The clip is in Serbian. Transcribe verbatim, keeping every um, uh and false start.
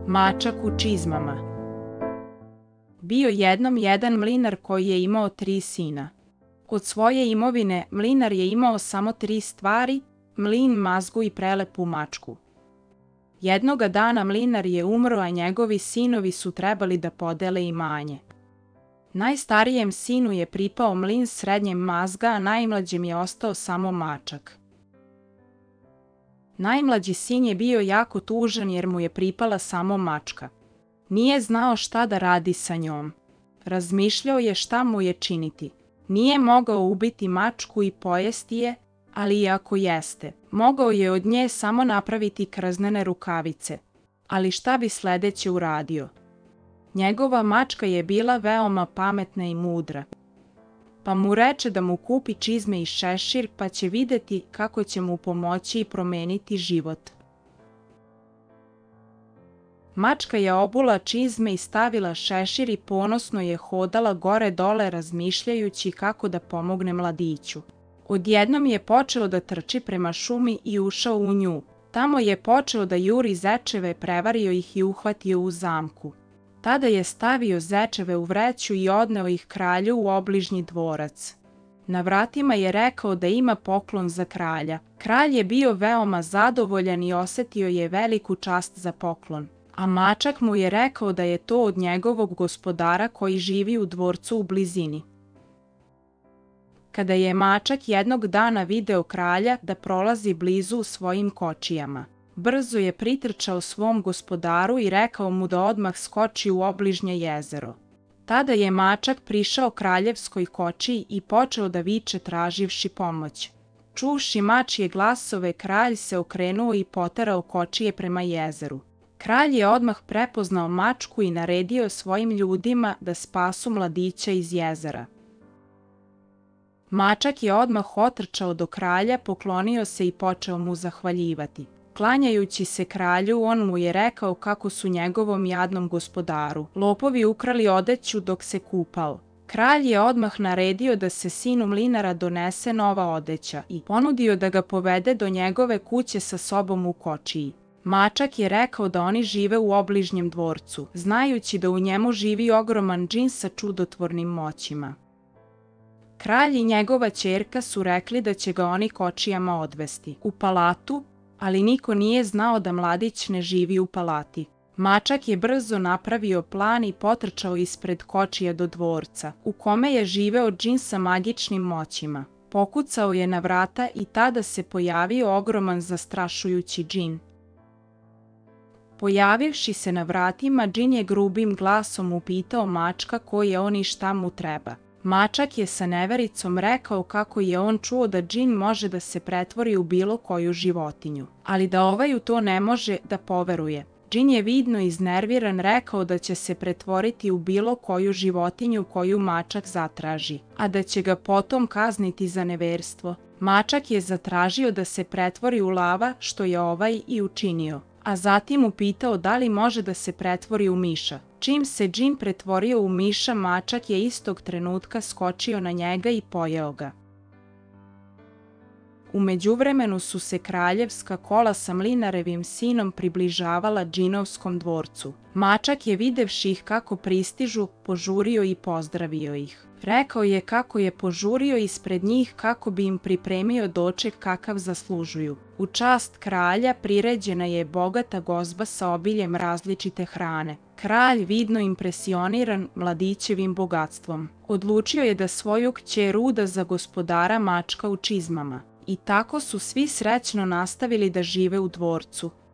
Mačak u čizmama. Bio jednom jedan mlinar koji je imao tri sina. Od svoje imovine mlinar je imao samo tri stvari: mlin, mazgu i prelepu mačku. Jednoga dana mlinar je umro, a njegovi sinovi su trebali da podele imanje. Najstarijem sinu je pripao mlin, srednjem mazga, a najmlađem je ostao samo mačak. Najmlađi sin je bio jako tužan jer mu je pripala samo mačka. Nije znao šta da radi sa njom. Razmišljao je šta mu je činiti. Nije mogao ubiti mačku i pojesti je, ali i ako jeste, mogao je od nje samo napraviti krznene rukavice. Ali šta bi sledeće uradio? Njegova mačka je bila veoma pametna i mudra, pa mu reče da mu kupi čizme i šešir, pa će videti kako će mu pomoći i promeniti život. Mačka je obula čizme i stavila šešir i ponosno je hodala gore dole razmišljajući kako da pomogne mladiću. Odjednom je počeo da trči prema šumi i ušao u nju. Tamo je počeo da juri zečeve, prevario ih i uhvatio u zamku. Tada je stavio zečeve u vreću i odneo ih kralju u obližnji dvorac. Na vratima je rekao da ima poklon za kralja. Kralj je bio veoma zadovoljan i osetio je veliku čast za poklon, a mačak mu je rekao da je to od njegovog gospodara koji živi u dvorcu u blizini. Kada je mačak jednog dana video kralja da prolazi blizu u svojim kočijama, brzo je pritrčao svom gospodaru i rekao mu da odmah skoči u obližnje jezero. Tada je mačak prišao kraljevskoj kočiji i počeo da viče traživši pomoć. Čuvši mačje glasove, kralj se okrenuo i poterao kočije prema jezeru. Kralj je odmah prepoznao mačku i naredio svojim ljudima da spasu mladića iz jezera. Mačak je odmah otrčao do kralja, poklonio se i počeo mu zahvaljivati. Klanjajući se kralju, on mu je rekao kako su njegovom jadnom gospodaru lopovi ukrali odeću dok se kupao. Kralj je odmah naredio da se sinu mlinara donese nova odeća i ponudio da ga povede do njegove kuće sa sobom u kočiji. Mačak je rekao da oni žive u obližnjem dvorcu, znajući da u njemu živi ogroman džin sa čudotvornim moćima. Kralj i njegova ćerka su rekli da će ga oni kočijama odvesti u palatu, ali niko nije znao da mladić ne živi u palati. Mačak je brzo napravio plan i potrčao ispred kočija do dvorca, u kome je živeo džin sa magičnim moćima. Pokucao je na vrata i tada se pojavio ogroman zastrašujući džin. Pojavivši se na vratima, džin je grubim glasom upitao mačka ko je on i šta mu treba. Mačak je sa nevericom rekao kako je on čuo da džin može da se pretvori u bilo koju životinju, ali da ovaj u to ne može da poveruje. Džin je vidno iznerviran rekao da će se pretvoriti u bilo koju životinju koju mačak zatraži, a da će ga potom kazniti za neverstvo. Mačak je zatražio da se pretvori u lava, što je ovaj i učinio, a zatim upitao da li može da se pretvori u miša. Čim se džin pretvorio u miša, mačak je istog trenutka skočio na njega i pojeo ga. U međuvremenu su se kraljevska kola sa mlinarevim sinom približavala džinovskom dvorcu. Mačak je videvši ih kako pristižu, požurio i pozdravio ih. Rekao je kako je požurio ispred njih kako bi im pripremio doček kakav zaslužuju. U čast kralja priređena je bogata gozba sa obiljem različite hrane. Kralj, vidno impresioniran mladićevim bogatstvom, odlučio je da svoju kćer uda za gospodara mačka u čizmama. I tako su svi srećno nastavili da žive u dvorcu.